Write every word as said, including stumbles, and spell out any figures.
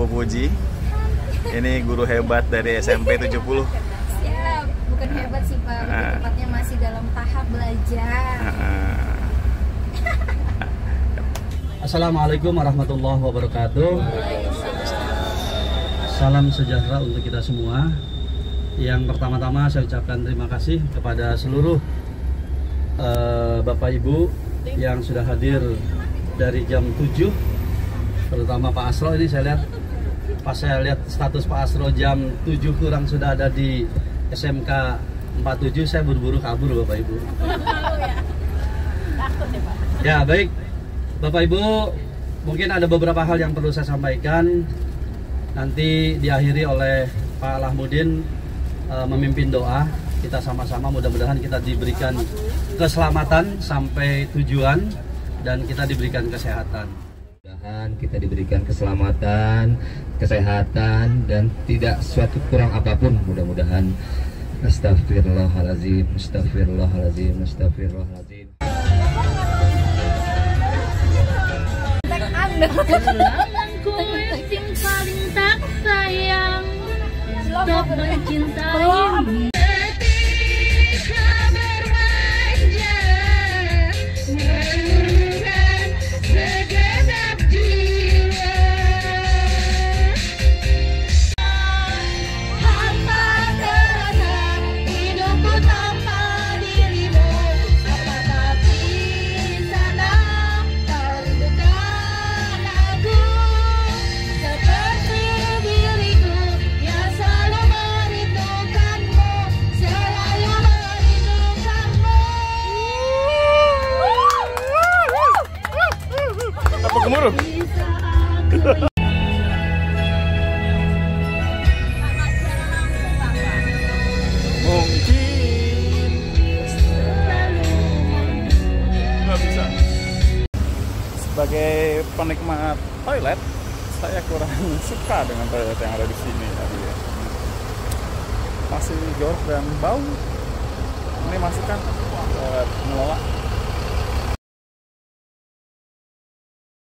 Bu Puji. Ini guru hebat dari S M P tujuh puluh. Siap, bukan hebat sih Pak, lebih tepatnya masih dalam tahap belajar. Assalamualaikum warahmatullahi wabarakatuh. Salam sejahtera untuk kita semua. Yang pertama-tama saya ucapkan terima kasih kepada seluruh uh, Bapak Ibu yang sudah hadir dari jam tujuh, terutama Pak Asro. Ini saya lihat, pas saya lihat status Pak Asro jam tujuh kurang sudah ada di S M K empat puluh tujuh, saya buru-buru kabur Bapak Ibu. Ya baik, Bapak Ibu, mungkin ada beberapa hal yang perlu saya sampaikan. Nanti diakhiri oleh Pak Lahmudin uh, memimpin doa. Kita sama-sama mudah-mudahan kita diberikan keselamatan sampai tujuan dan kita diberikan kesehatan. Mudah-mudahan kita diberikan keselamatan, kesehatan, dan tidak suatu kurang apapun. Mudah-mudahan. Astagfirullahaladzim, astagfirullahaladzim, astagfirullahaladzim. Kehilanganku yang paling tak sayang, stop mencintaimu. Ketika bermanja, mengurungkan segenap jiwa. Hampa terasa hidupku tanpa dirimu. Apakah di sana kau rindukan aku seperti diriku yang selalu merindukanmu, selalu merindukanmu. Apa gemuruh? Bisa aku Mungkin nggak bisa. Sebagai penikmat toilet, saya kurang suka dengan toilet yang ada di sini tadi ya. Masih jorok dan bau. Ini masukan buat pengelola.